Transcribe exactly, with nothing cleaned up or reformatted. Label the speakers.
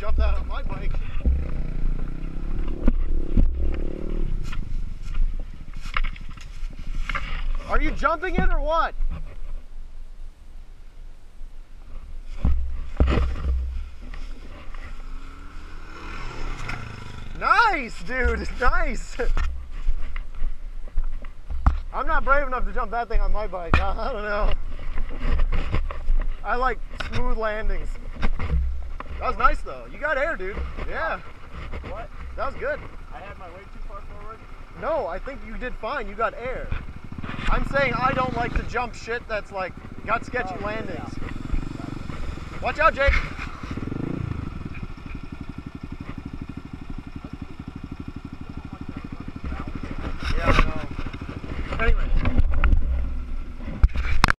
Speaker 1: jump that on my bike. Are you jumping it or what? Nice, dude, nice. I'm not brave enough to jump that thing on my bike. I don't know. I like smooth landings. That was nice though. You got air, dude. Yeah.
Speaker 2: What?
Speaker 1: That was good.
Speaker 2: I had my weight too far forward?
Speaker 1: No, I think you did fine. You got air. I'm saying I don't like to jump shit that's like got sketchy
Speaker 2: Oh,
Speaker 1: landings.
Speaker 2: Yeah.
Speaker 1: Watch out, Jake.